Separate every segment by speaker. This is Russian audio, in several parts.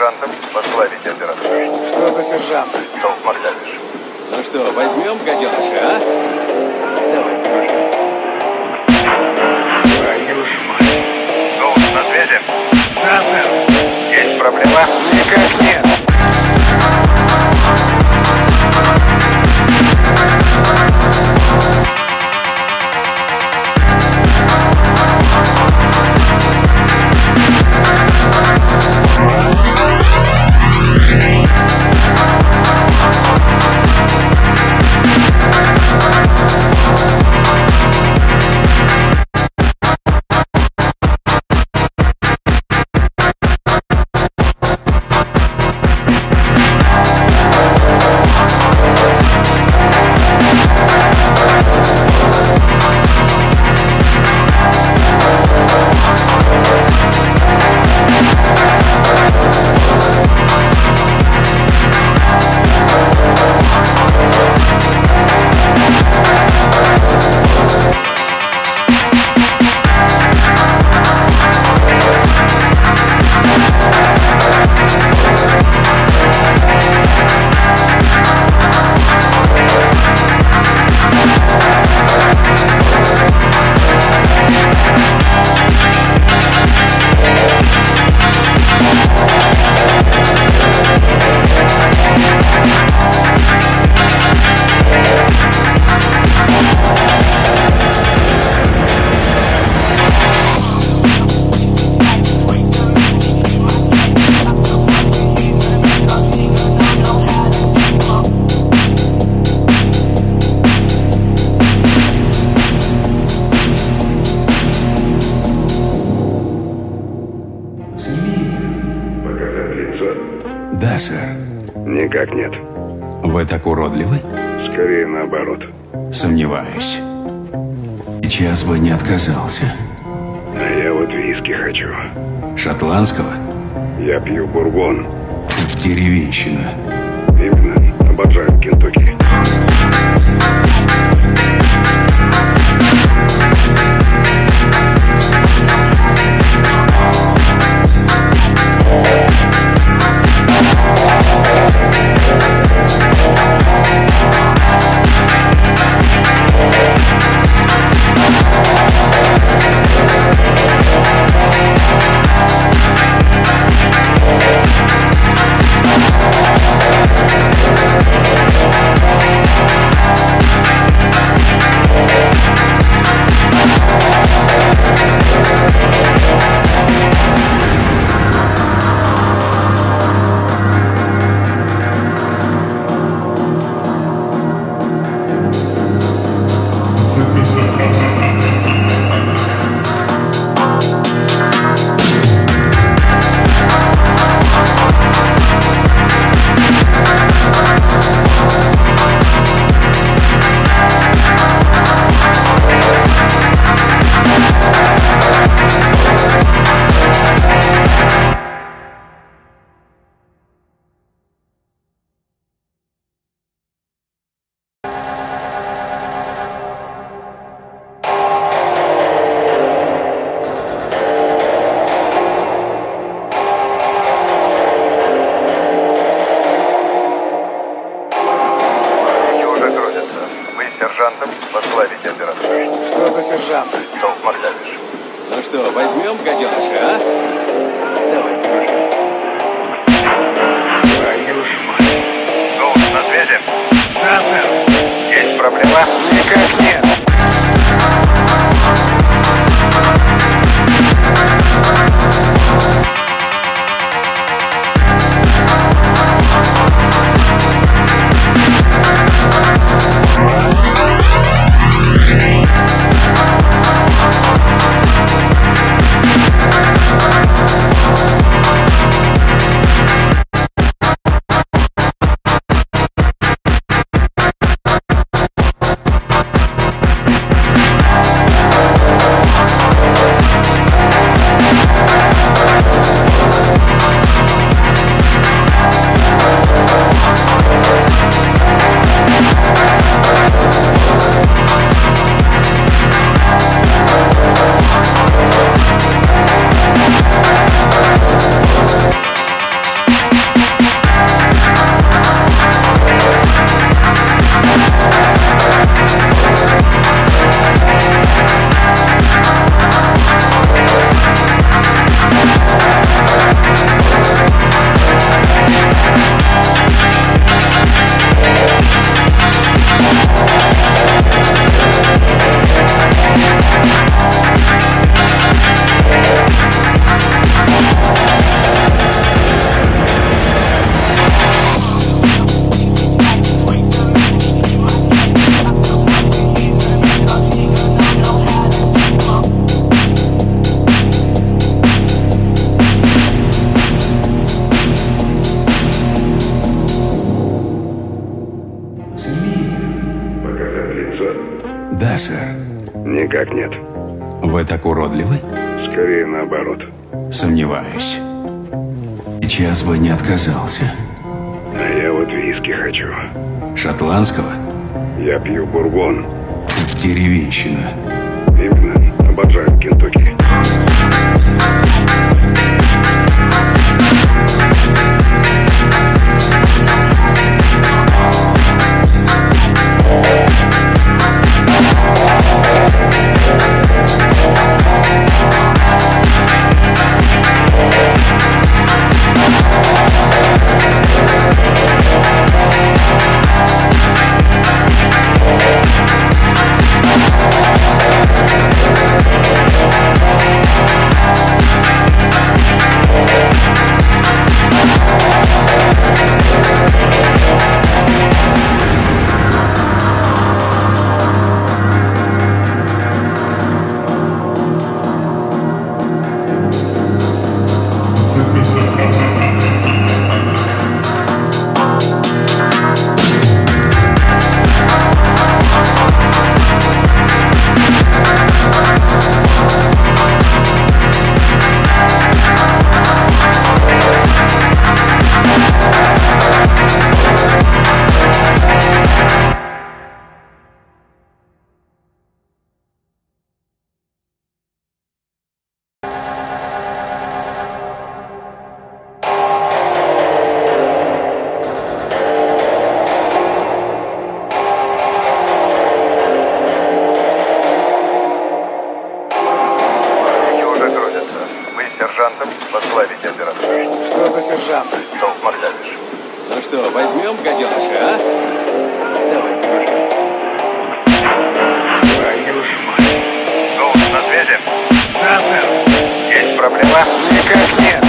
Speaker 1: сержантом возглавить операцию.
Speaker 2: Что за сержант?
Speaker 1: Долг Макдавиш.
Speaker 3: Ну что, возьмем гаденыша, а? Давай, сражайся.
Speaker 2: Твою ж мать.
Speaker 1: Долг на связи?
Speaker 2: Да, сэр.
Speaker 1: Есть проблема?
Speaker 2: Никак нет.
Speaker 4: Да, сэр.
Speaker 5: Никак нет.
Speaker 4: Вы так уродливы?
Speaker 5: Скорее наоборот.
Speaker 4: Сомневаюсь. Сейчас бы не отказался.
Speaker 5: А я вот виски хочу.
Speaker 4: Шотландского?
Speaker 5: Я пью бурбон.
Speaker 4: Деревенщина.
Speaker 5: Именно. Обожаю Кентукки. нет.
Speaker 4: Вы так уродливы?
Speaker 5: Скорее наоборот.
Speaker 4: Сомневаюсь. Сейчас бы не отказался.
Speaker 5: А я вот виски хочу.
Speaker 4: Шотландского?
Speaker 5: Я пью бурбон.
Speaker 4: Деревенщина.
Speaker 5: Именно. Обожаю Кентукки.
Speaker 1: Сержантом возглавить операцию.
Speaker 2: Что за сержант?
Speaker 1: Долг Магдалиш.
Speaker 3: Ну что, возьмем гаденыша, а? Давай, сражайся.
Speaker 2: Твою ж мать.
Speaker 1: Долг на связи?
Speaker 2: Да, сэр.
Speaker 1: Есть проблема?
Speaker 2: Никак нет.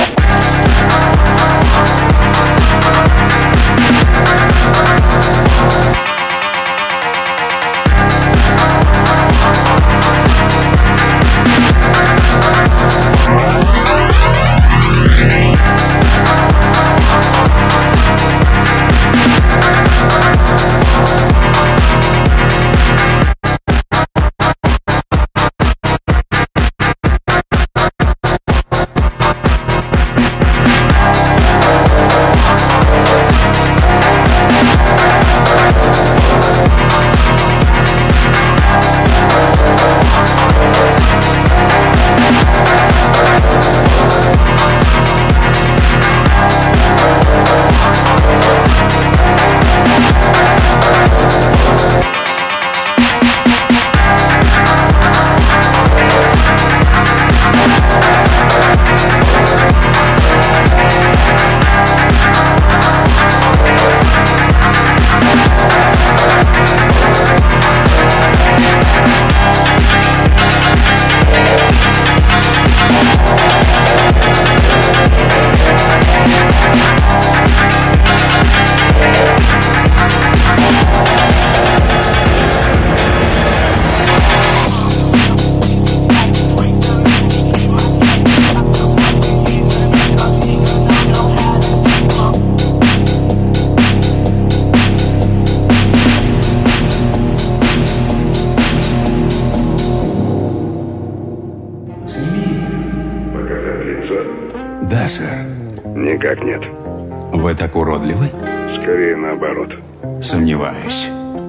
Speaker 4: Да, сэр.
Speaker 5: Никак нет.
Speaker 4: Вы так уродливы?
Speaker 5: Скорее наоборот.
Speaker 4: Сомневаюсь.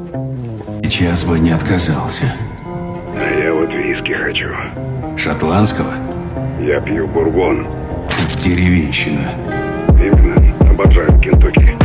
Speaker 4: Сейчас бы не отказался.
Speaker 5: А я вот виски хочу.
Speaker 4: Шотландского?
Speaker 5: Я пью бурбон.
Speaker 4: Деревенщина.
Speaker 5: Именно. Обожаю Кентукки.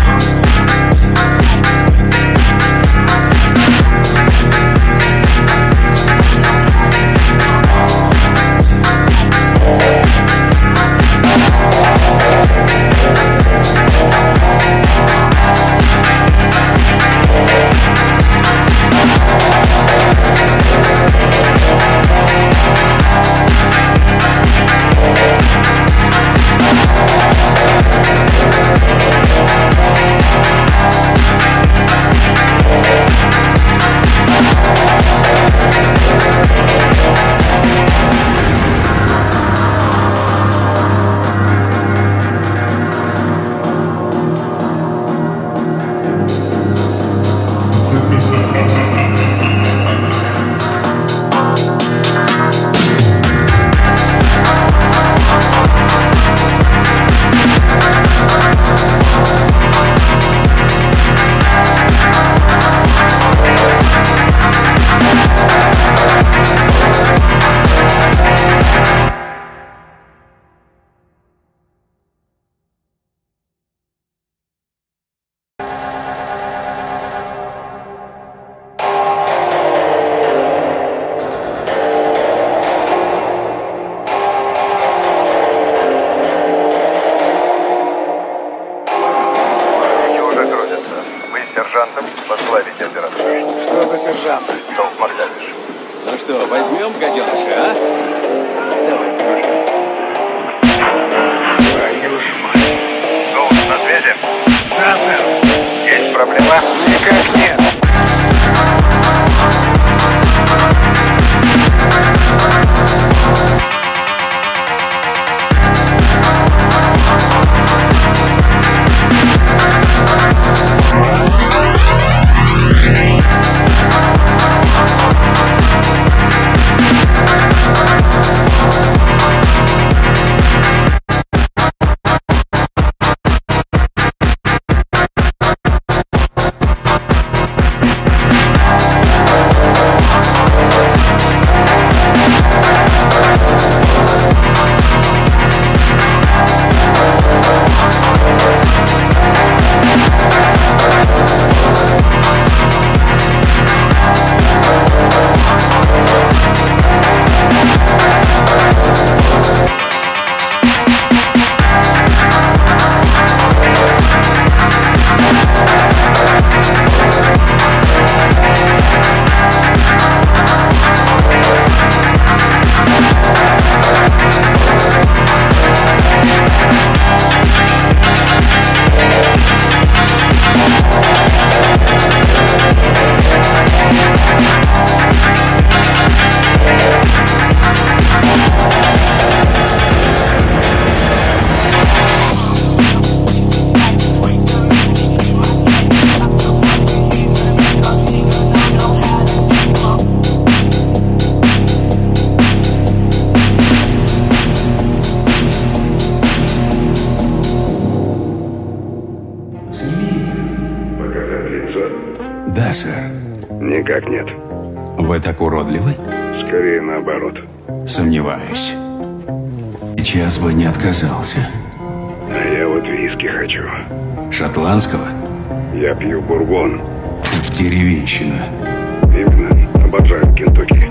Speaker 4: Да, сэр.
Speaker 5: Никак нет.
Speaker 4: Вы так уродливы?
Speaker 5: Скорее наоборот.
Speaker 4: Сомневаюсь. Сейчас бы не отказался.
Speaker 5: А я вот виски хочу.
Speaker 4: Шотландского?
Speaker 5: Я пью бурбон.
Speaker 4: Деревенщина.
Speaker 5: Именно. Обожаю Кентукки.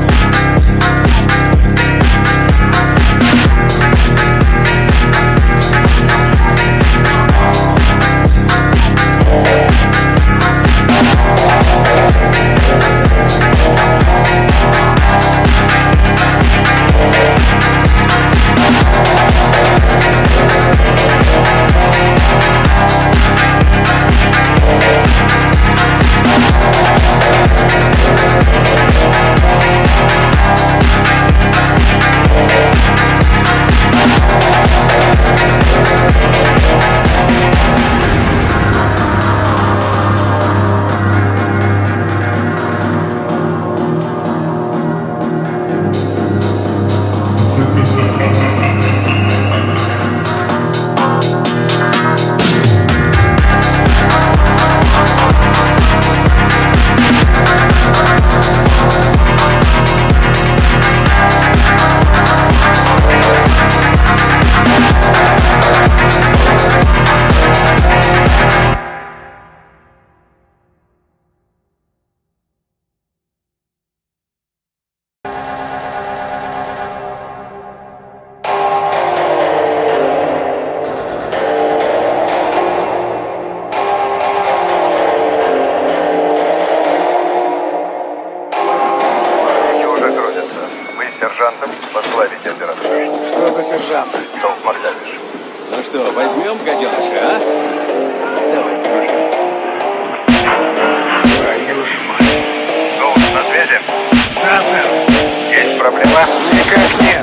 Speaker 1: Сержантом возглавить операцию.
Speaker 2: Что за сержант?
Speaker 1: Долг Мордович.
Speaker 3: Ну что, возьмем гаденыша, а? Давай, сражайся.
Speaker 2: Твою ж мать.
Speaker 1: Долг на связи?
Speaker 2: Да, сэр.
Speaker 1: Есть проблема?
Speaker 2: Никак нет.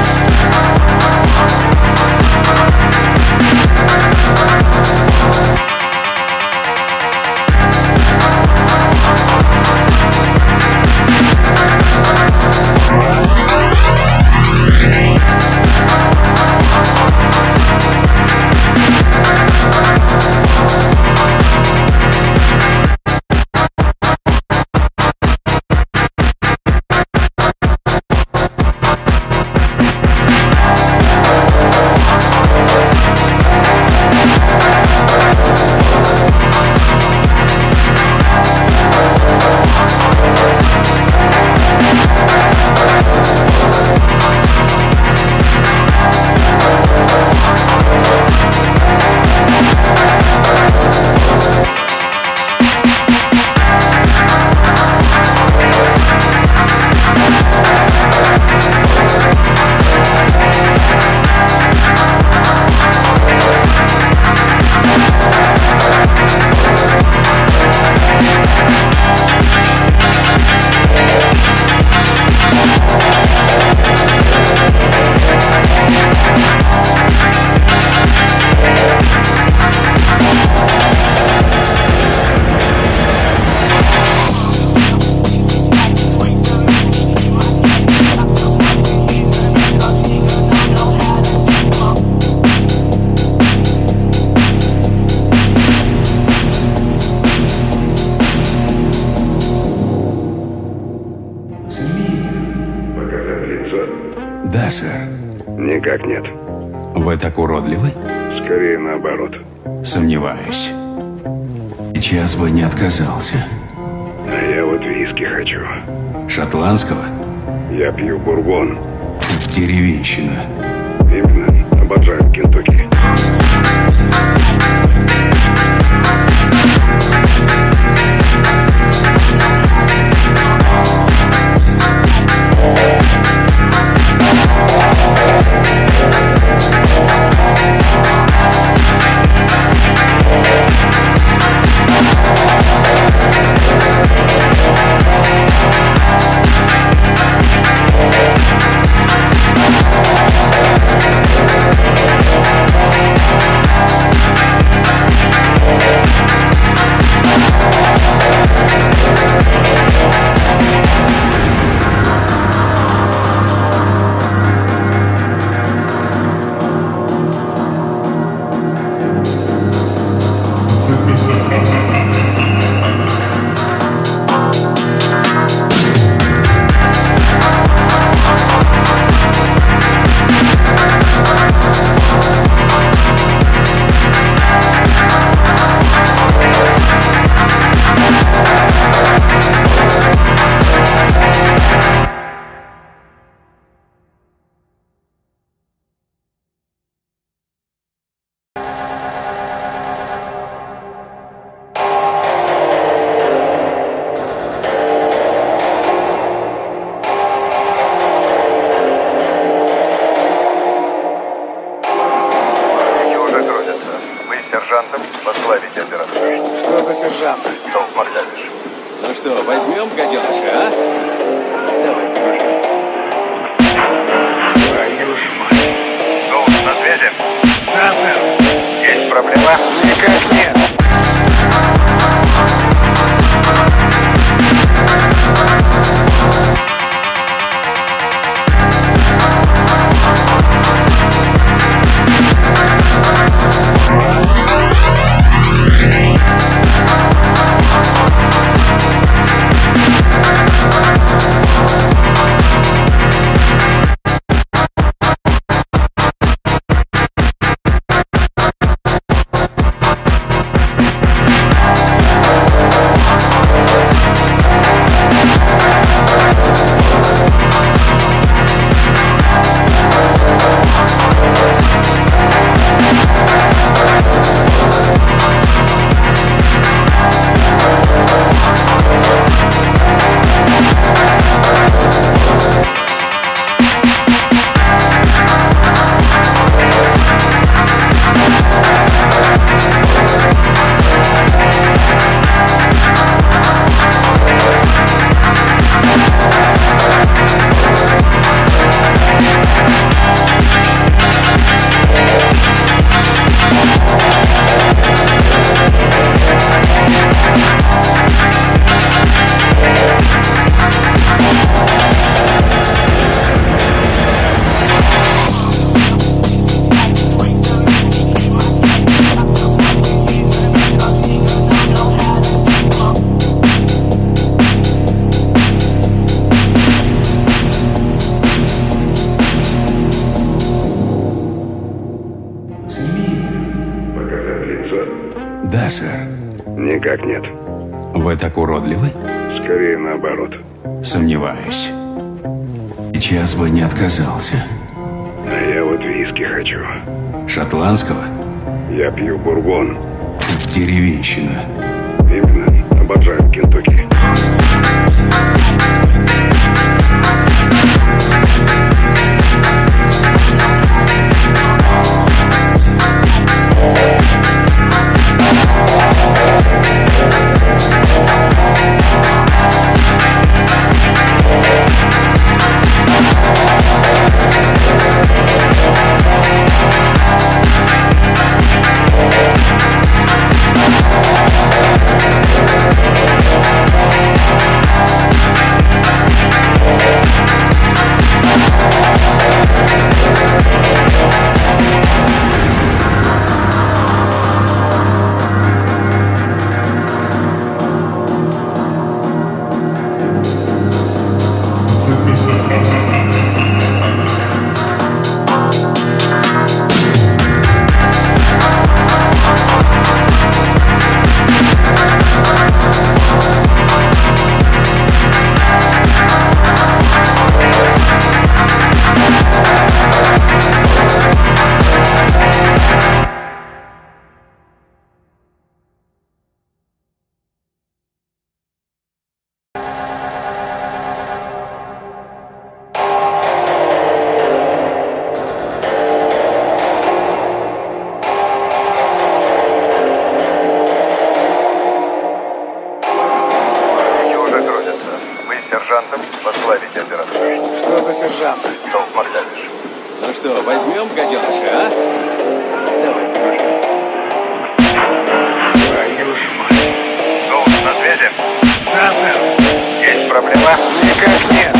Speaker 4: Да, сэр.
Speaker 5: Никак нет.
Speaker 4: Вы так уродливы?
Speaker 5: Скорее наоборот.
Speaker 4: Сомневаюсь. Сейчас бы не отказался.
Speaker 5: А я вот виски хочу.
Speaker 4: Шотландского?
Speaker 5: Я пью бурбон.
Speaker 4: Деревенщина.
Speaker 5: Именно. Обожаю Кентукки.
Speaker 1: возглавить операцию.
Speaker 2: Что за сержант?
Speaker 1: Толк Мордович.
Speaker 3: Ну что, возьмем гаденыша, а? Давай, сражайся.
Speaker 2: Твою ж мать.
Speaker 1: Доус на связи?
Speaker 2: Да, сэр.
Speaker 1: Есть проблема?
Speaker 2: Никак нет.
Speaker 5: Показать лицо?
Speaker 4: Да, сэр.
Speaker 5: Никак нет.
Speaker 4: Вы так уродливы?
Speaker 5: Скорее наоборот.
Speaker 4: Сомневаюсь. Сейчас бы не отказался.
Speaker 5: А я вот виски хочу.
Speaker 4: Шотландского?
Speaker 5: Я пью бурбон.
Speaker 4: Деревенщина.
Speaker 5: Именно. Обожаю Кентукки.
Speaker 1: Сержантом возглавить операцию.
Speaker 2: Что за сержант?
Speaker 1: Толк Мордович.
Speaker 3: Ну что, возьмем гаденыша, а? Давай, сражайся.
Speaker 2: Твою ж мать.
Speaker 1: Доус на связи?
Speaker 2: Да, сэр.
Speaker 1: Есть проблема?
Speaker 2: Никак нет.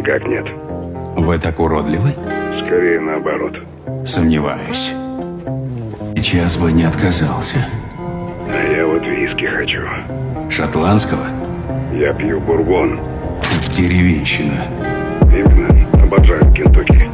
Speaker 5: Никак нет.
Speaker 4: Вы так уродливы?
Speaker 5: Скорее наоборот.
Speaker 4: Сомневаюсь. Сейчас бы не отказался.
Speaker 5: А я вот виски хочу.
Speaker 4: Шотландского?
Speaker 5: Я пью бурбон.
Speaker 4: Деревенщина.
Speaker 5: Именно. Обожаю Кентукки.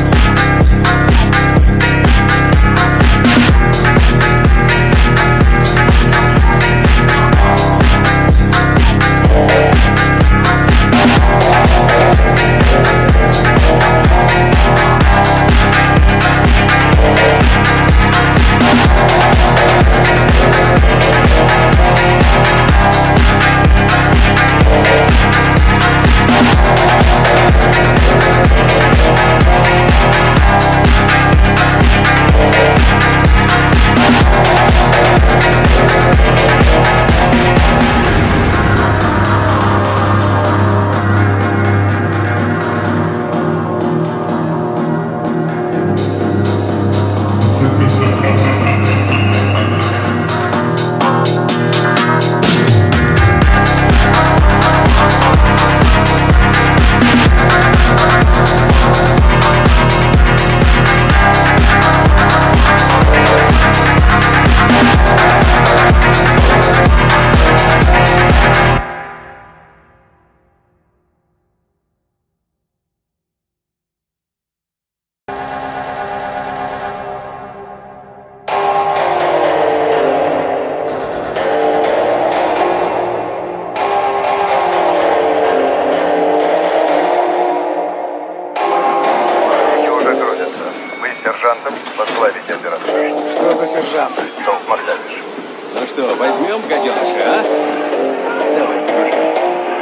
Speaker 1: Сержантом возглавить операцию.
Speaker 2: Что за сержант?
Speaker 1: Долг Макдавиш.
Speaker 3: Ну что, возьмем гаденыша, а? Давай, сражайся.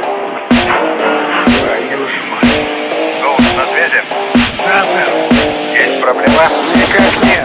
Speaker 2: Твою ж мать.
Speaker 1: Долг на связи.
Speaker 2: Да, сэр.
Speaker 1: Есть проблема?
Speaker 2: Никак нет.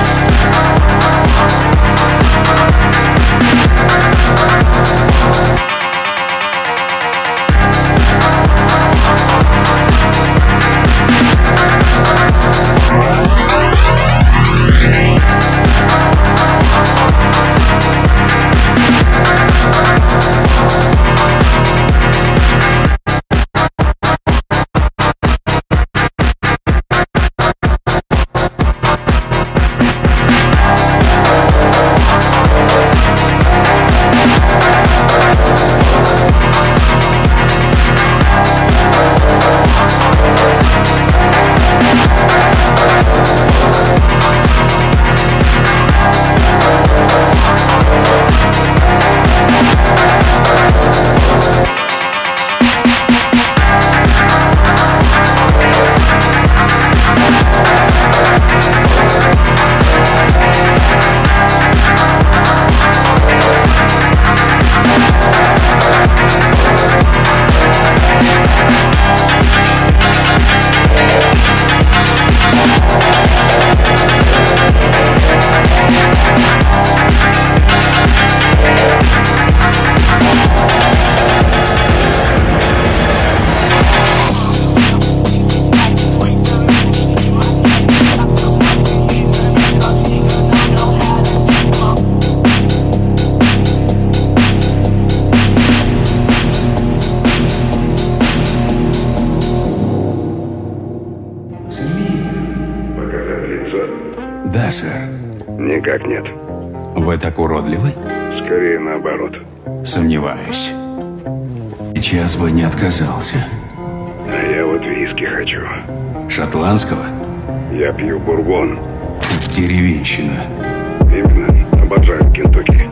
Speaker 5: Показать лицо?
Speaker 4: Да, сэр.
Speaker 5: Никак нет.
Speaker 4: Вы так уродливы?
Speaker 5: Скорее наоборот.
Speaker 4: Сомневаюсь. Сейчас бы не отказался.
Speaker 5: А я вот виски хочу.
Speaker 4: Шотландского?
Speaker 5: Я пью бурбон.
Speaker 4: Деревенщина.
Speaker 5: Именно. Обожаю Кентукки.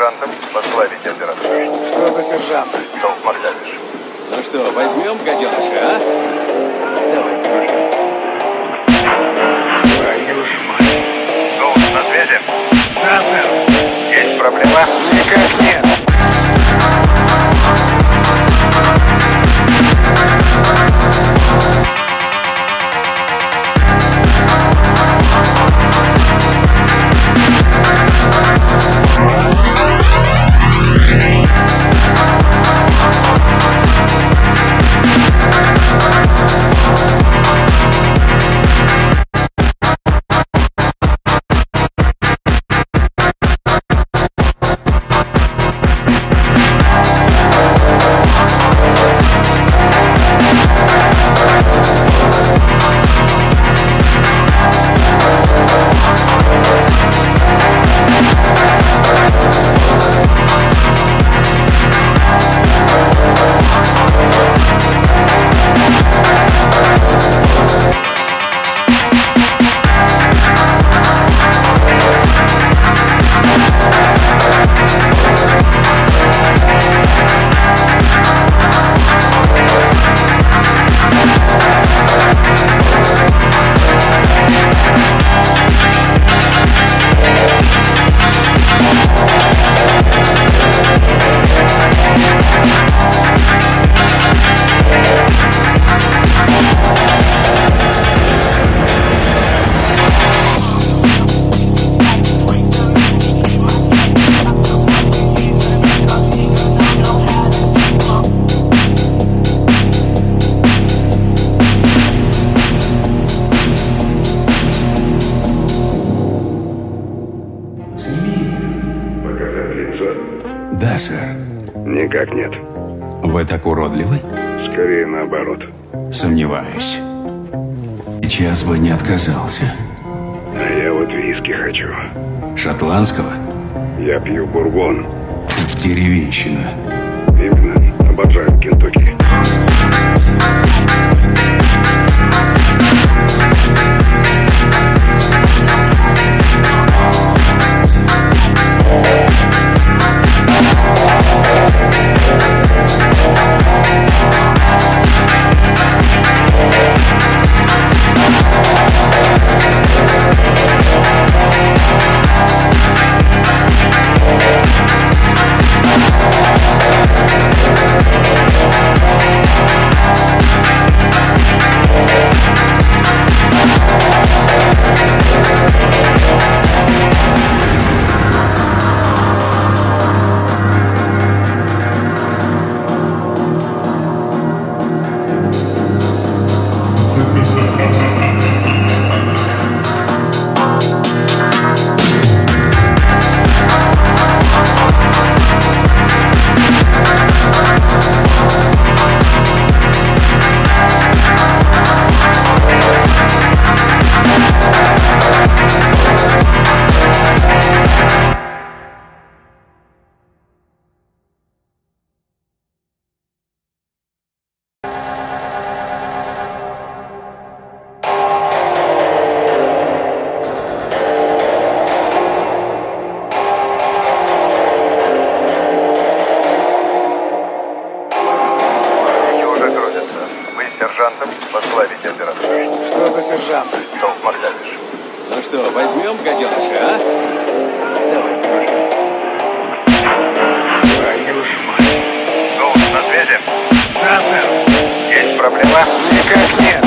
Speaker 1: сержантом. Возглавить операцию.
Speaker 2: Что за сержант?
Speaker 1: Долг Магдалиш.
Speaker 3: Ну что, возьмем гаденыша, а? Давай, сражайся.
Speaker 2: Твою ж мать.
Speaker 1: Долг на связи.
Speaker 2: Да, сэр.
Speaker 1: Есть проблема?
Speaker 2: Никак нет.
Speaker 5: Показать лицо?
Speaker 4: Да, сэр.
Speaker 5: Никак нет.
Speaker 4: Вы так уродливы?
Speaker 5: Скорее наоборот.
Speaker 4: Сомневаюсь. Сейчас бы не отказался.
Speaker 5: А я вот виски хочу.
Speaker 4: Шотландского?
Speaker 5: Я пью бурбон.
Speaker 4: Деревенщина.
Speaker 5: Именно. Обожаю Кентукки.
Speaker 1: Сержантом. Возглавить операцию.
Speaker 2: Что за сержант?
Speaker 1: Долг Магдалиш.
Speaker 3: Ну что, возьмем гаденыша, а? Давай, сражайся.
Speaker 2: Твою ж мать.
Speaker 1: Долг на связи.
Speaker 2: Да, сэр.
Speaker 1: Есть проблема?
Speaker 2: Никак нет.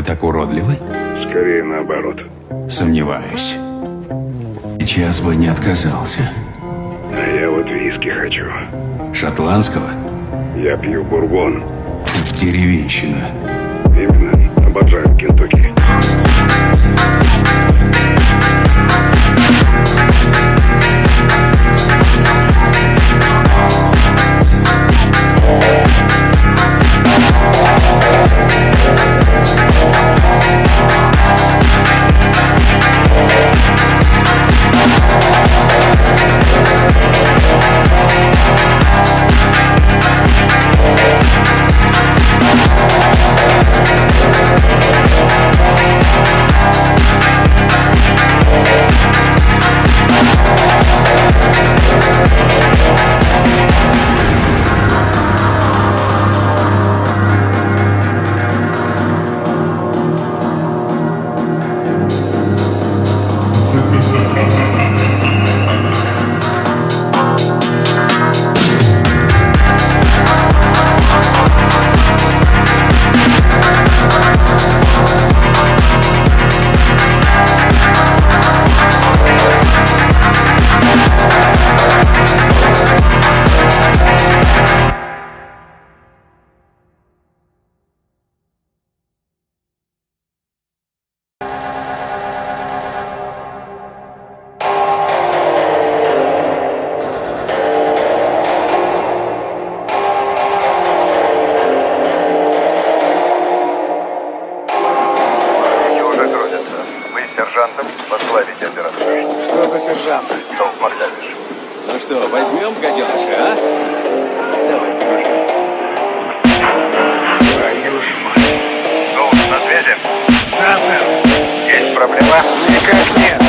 Speaker 4: так уродливы?
Speaker 5: Скорее наоборот.
Speaker 4: Сомневаюсь. Сейчас бы не отказался.
Speaker 5: А я вот виски хочу.
Speaker 4: Шотландского?
Speaker 5: Я пью бурбон.
Speaker 4: Деревенщина.
Speaker 5: Именно. Обожаю Кентукки.
Speaker 1: Сержантом возглавить операцию.
Speaker 2: Что за сержант?
Speaker 1: Долг Магдалиш.
Speaker 3: Ну что, возьмем гаденыша, а? Давай, сражайся.
Speaker 2: Твою ж мать.
Speaker 1: Долг на связи.
Speaker 2: Да, сэр.
Speaker 1: Есть проблема?
Speaker 2: Никак нет.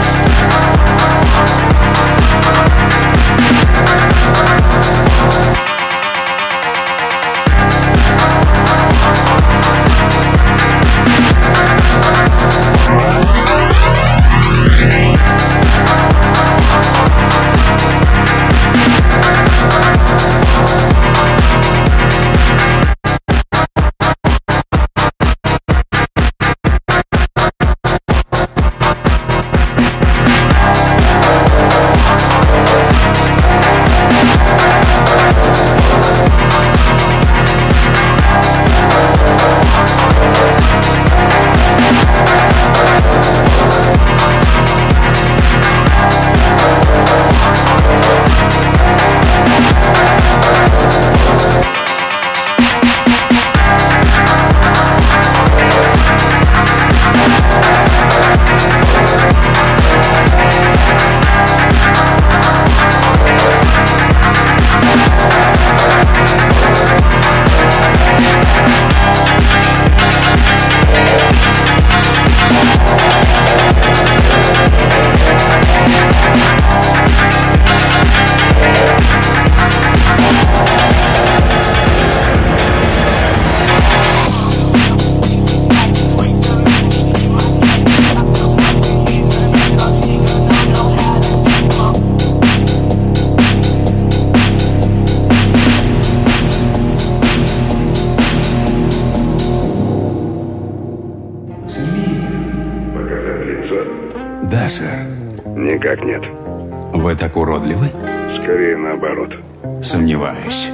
Speaker 4: Да, сэр.
Speaker 5: Никак нет.
Speaker 4: Вы так уродливы?
Speaker 5: Скорее наоборот.
Speaker 4: Сомневаюсь.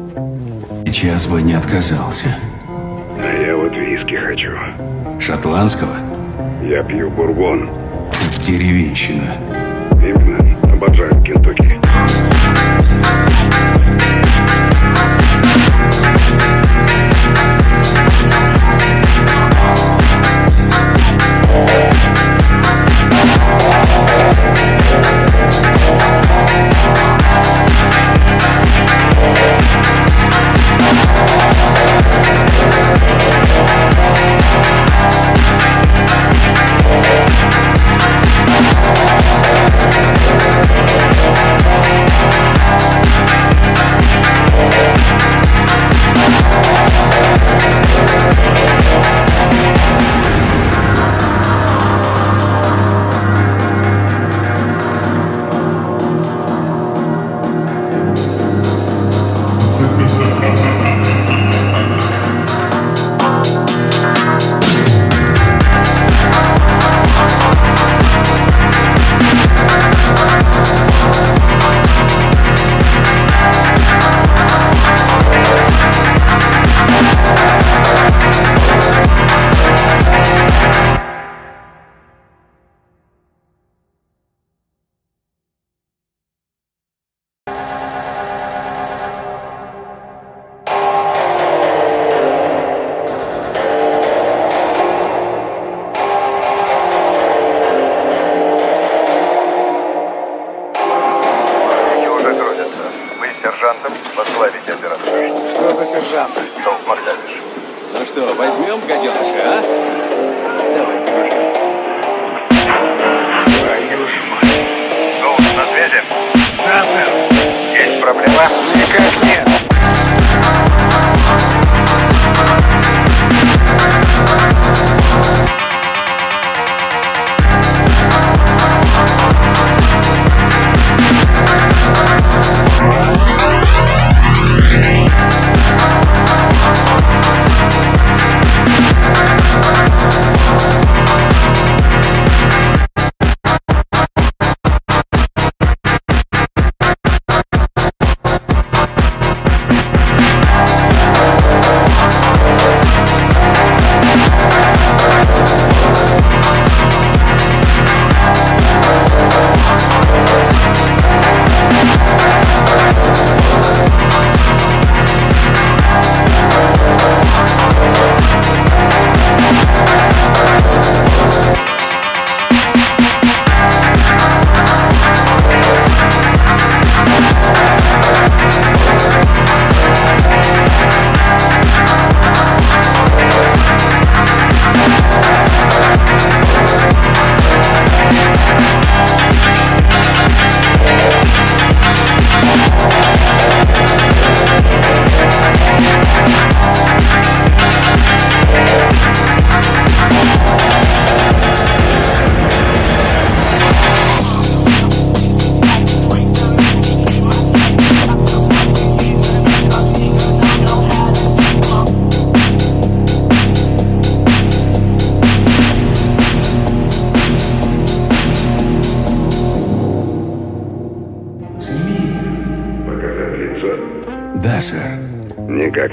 Speaker 4: Сейчас бы не отказался.
Speaker 5: А я вот виски хочу.
Speaker 4: Шотландского?
Speaker 5: Я пью бурбон.
Speaker 4: Деревенщина.
Speaker 5: Именно. Обожаю Кентукки.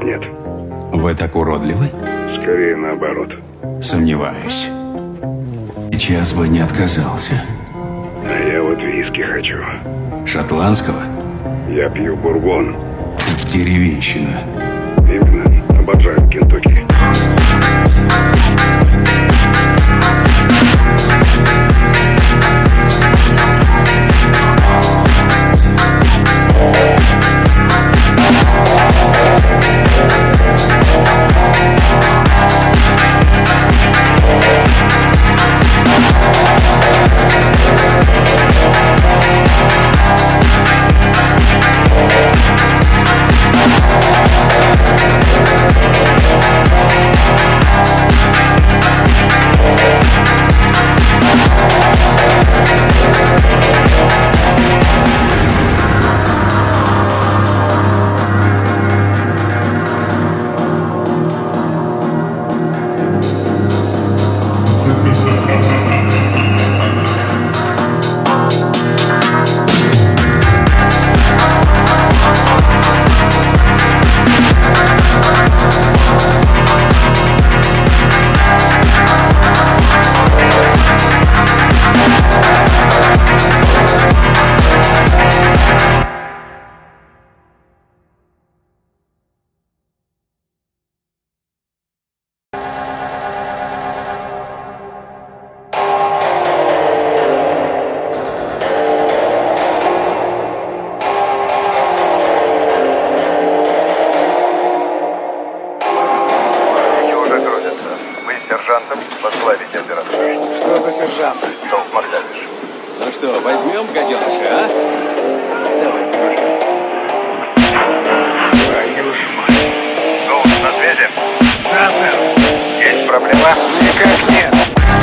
Speaker 5: нет.
Speaker 4: Вы так уродливы?
Speaker 5: Скорее наоборот.
Speaker 4: Сомневаюсь. Сейчас бы не отказался.
Speaker 5: А я вот виски хочу.
Speaker 4: Шотландского?
Speaker 5: Я пью бурбон.
Speaker 4: Деревенщина.
Speaker 5: Именно. Обожаю Кентукки.
Speaker 1: Сержантом возглавить операцию.
Speaker 2: Что за сержант?
Speaker 1: Долг Макдавиш.
Speaker 3: Ну что, возьмем гаденыша, а? Давай, срочно.
Speaker 2: Твою ж мать.
Speaker 1: Долг на связи?
Speaker 2: Да, сэр.
Speaker 1: Есть проблема?
Speaker 2: Никак нет.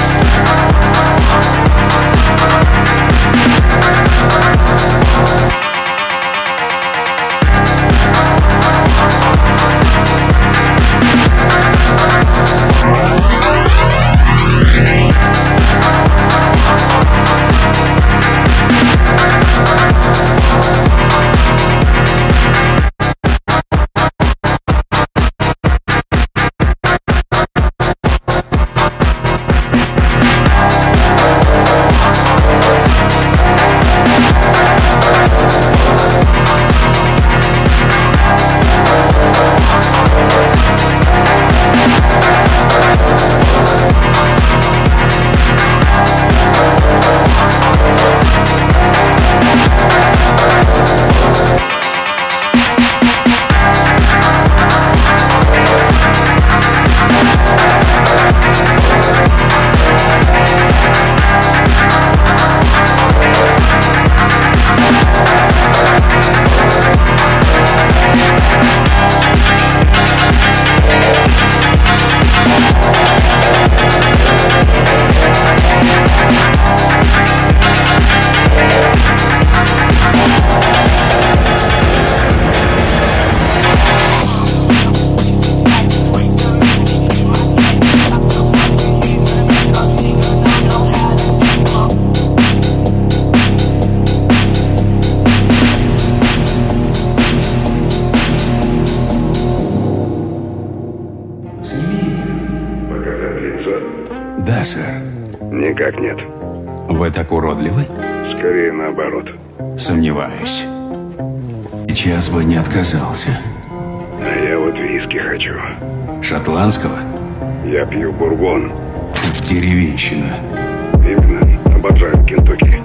Speaker 4: Да, сэр.
Speaker 5: Никак нет.
Speaker 4: Вы так уродливы?
Speaker 5: Скорее наоборот.
Speaker 4: Сомневаюсь. Сейчас бы не отказался.
Speaker 5: А я вот виски хочу.
Speaker 4: Шотландского?
Speaker 5: Я пью бурбон.
Speaker 4: Деревенщина.
Speaker 5: Именно. Обожаю Кентукки.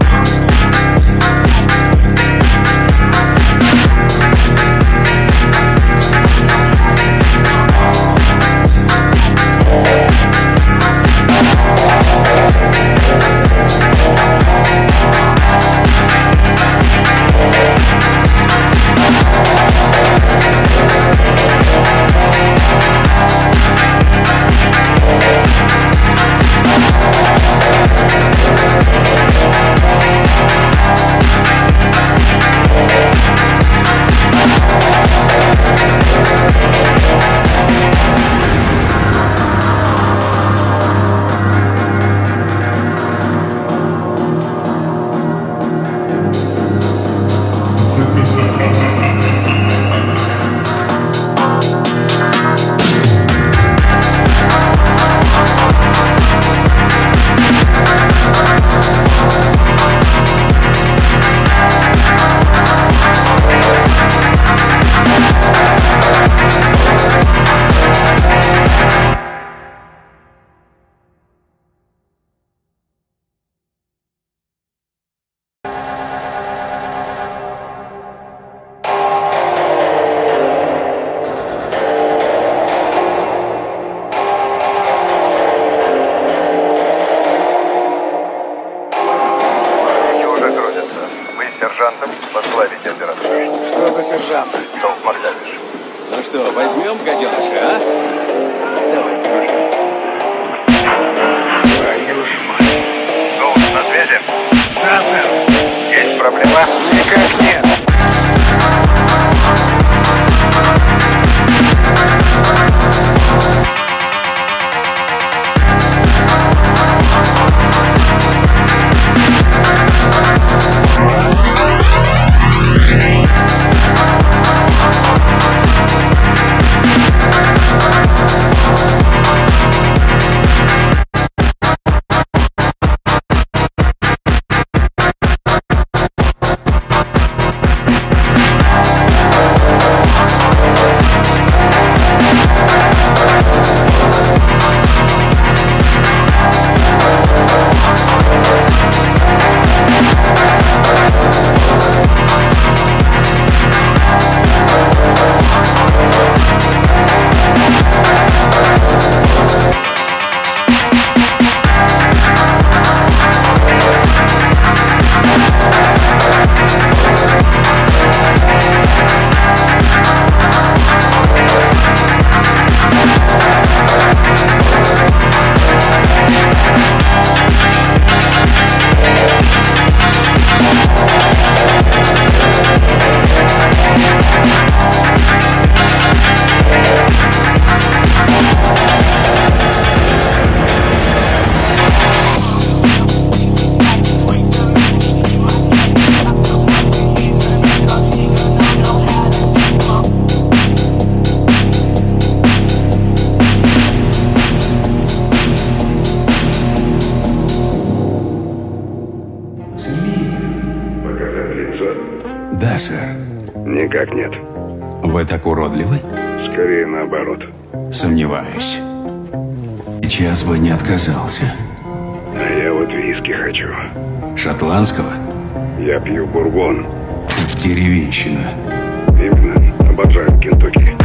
Speaker 4: сэр.
Speaker 5: Никак нет.
Speaker 4: Вы так уродливы?
Speaker 5: Скорее наоборот.
Speaker 4: Сомневаюсь. Сейчас бы не отказался.
Speaker 5: А я вот виски хочу.
Speaker 4: Шотландского?
Speaker 5: Я пью бурбон.
Speaker 4: Деревенщина.
Speaker 5: Именно. Обожаю Кентукки.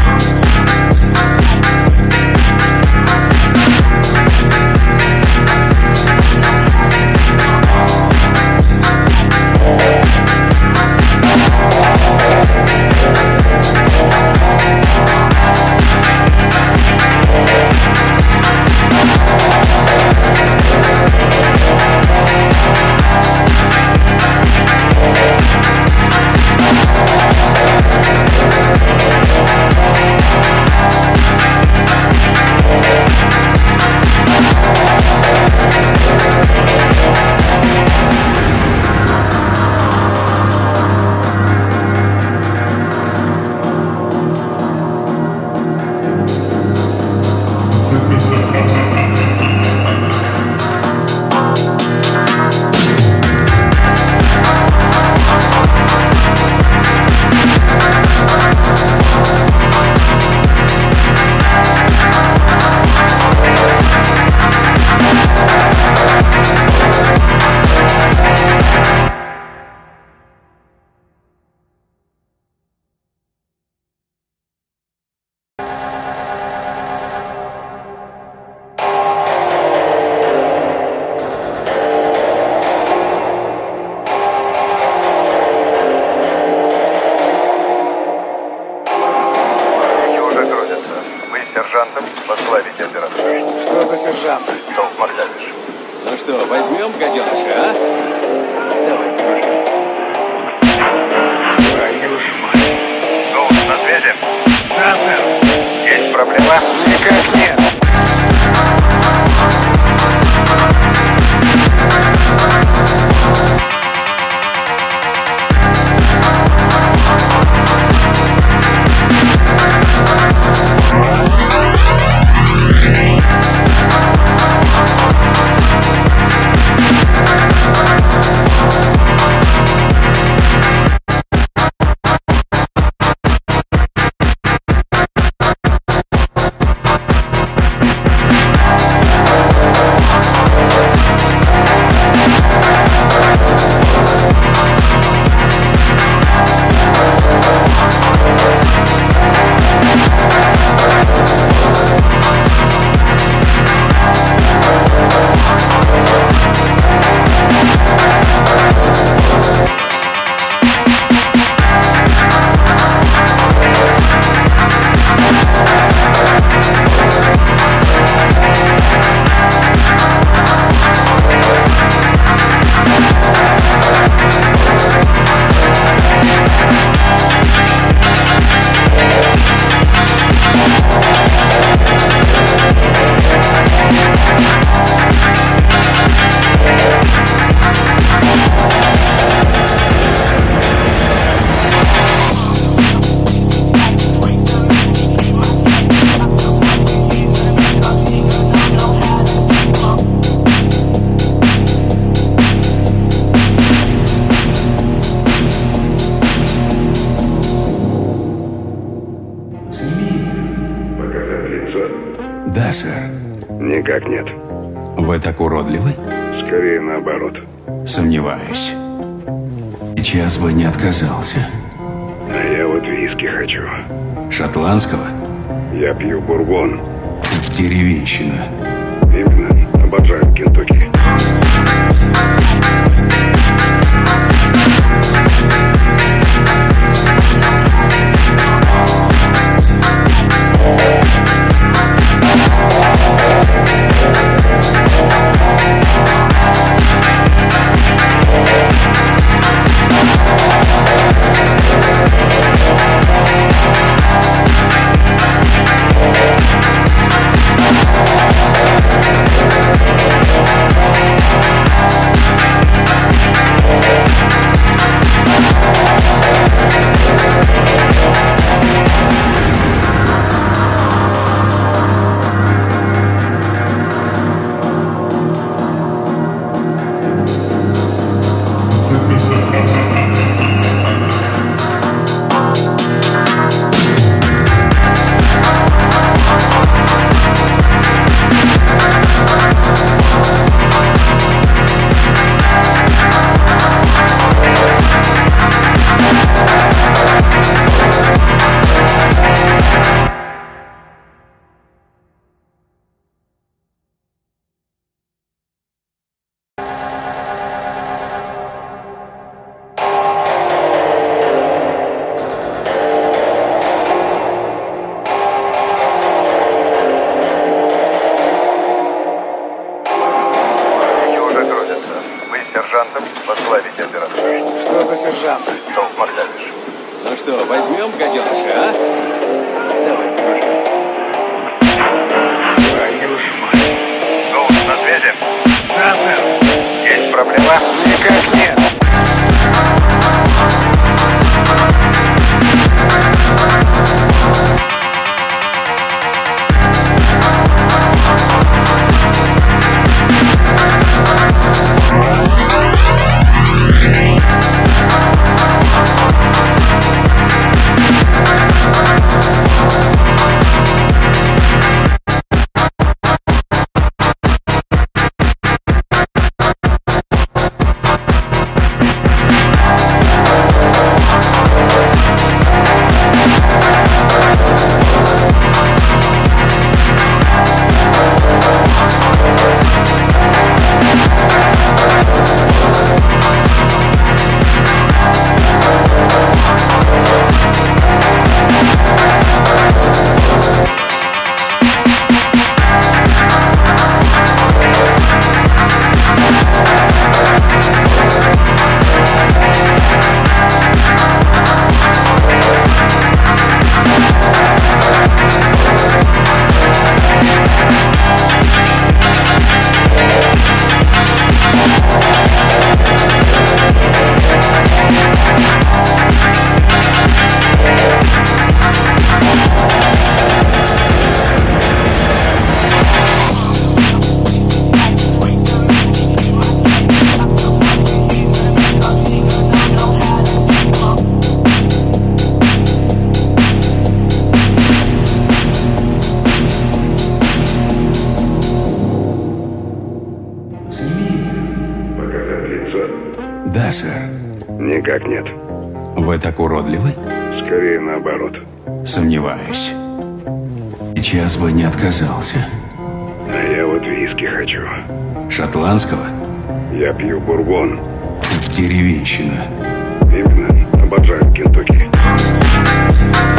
Speaker 1: Сержантом возглавить операцию.
Speaker 2: Что за сержант?
Speaker 1: Долг Мордович.
Speaker 3: Ну что, возьмем гаденыша, а? Давай, сражайся.
Speaker 2: Твою ж мать.
Speaker 1: Долг на связи?
Speaker 2: Да, сэр.
Speaker 1: Есть проблема?
Speaker 2: Никак нет.
Speaker 4: Да, сэр.
Speaker 5: Никак нет.
Speaker 4: Вы так уродливы?
Speaker 5: Скорее наоборот.
Speaker 4: Сомневаюсь. Сейчас бы не отказался.
Speaker 5: А я вот виски хочу.
Speaker 4: Шотландского?
Speaker 5: Я пью бурбон.
Speaker 4: Деревенщина.
Speaker 5: Именно. Обожаю Кентукки.
Speaker 1: сержантом. Возглавить операцию.
Speaker 2: Что за сержант?
Speaker 1: Долг Магдальевич.
Speaker 3: Ну что, возьмем гаденыша, а? Давай, сражайся.
Speaker 2: Твою ж мать.
Speaker 1: Голос на связи.
Speaker 2: Да, сэр.
Speaker 1: Есть проблема?
Speaker 2: Никак нет.
Speaker 5: Показать лицо?
Speaker 4: Да, сэр.
Speaker 5: Никак нет.
Speaker 4: Вы так уродливы?
Speaker 5: Скорее наоборот.
Speaker 4: Сомневаюсь. Сейчас бы не отказался.
Speaker 5: А я вот виски хочу.
Speaker 4: Шотландского?
Speaker 5: Я пью бурбон.
Speaker 4: Деревенщина.
Speaker 5: Именно. Обожаю Кентукки.